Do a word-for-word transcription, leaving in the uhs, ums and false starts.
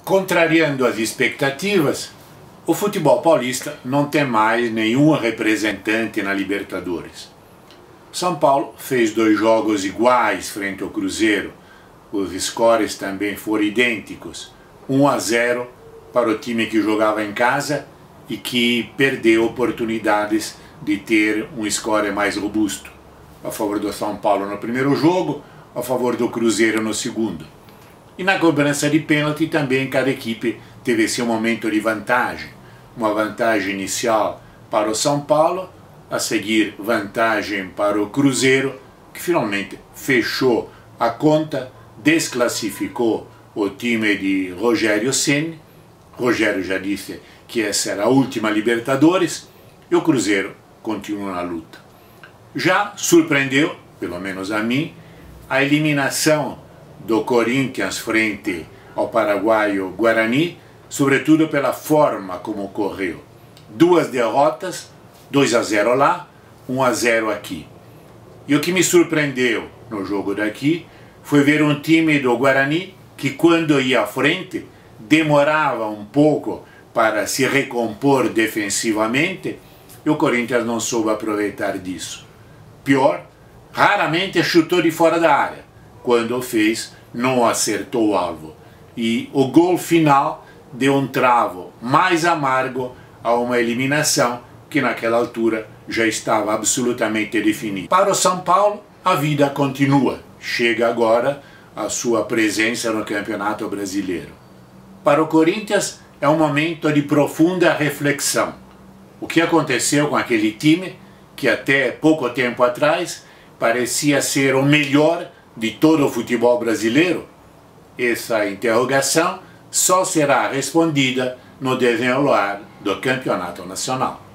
Contrariando as expectativas, o futebol paulista não tem mais nenhum representante na Libertadores. São Paulo fez dois jogos iguais frente ao Cruzeiro. Os scores também foram idênticos. um a zero para o time que jogava em casa e que perdeu oportunidades de ter um score mais robusto. A favor do São Paulo no primeiro jogo, a favor do Cruzeiro no segundo. E na cobrança de pênalti também cada equipe teve seu momento de vantagem. Uma vantagem inicial para o São Paulo, a seguir vantagem para o Cruzeiro, que finalmente fechou a conta, desclassificou o time de Rogério Ceni. Rogério já disse que essa era a última Libertadores e o Cruzeiro continua na luta. Já surpreendeu, pelo menos a mim, a eliminação do Corinthians frente ao paraguaio Guarani, sobretudo pela forma como ocorreu. Duas derrotas, dois a zero lá, um a zero aqui. E o que me surpreendeu no jogo daqui foi ver um time do Guarani que, quando ia à frente, demorava um pouco para se recompor defensivamente e o Corinthians não soube aproveitar disso. Pior, raramente chutou de fora da área. Quando o fez, não acertou o alvo. E o gol final deu um travo mais amargo a uma eliminação que naquela altura já estava absolutamente definida. Para o São Paulo, a vida continua. Chega agora a sua presença no Campeonato Brasileiro. Para o Corinthians, é um momento de profunda reflexão. O que aconteceu com aquele time que até pouco tempo atrás parecia ser o melhor de todo o futebol brasileiro? Essa interrogação só será respondida no desenrolar do Campeonato Nacional.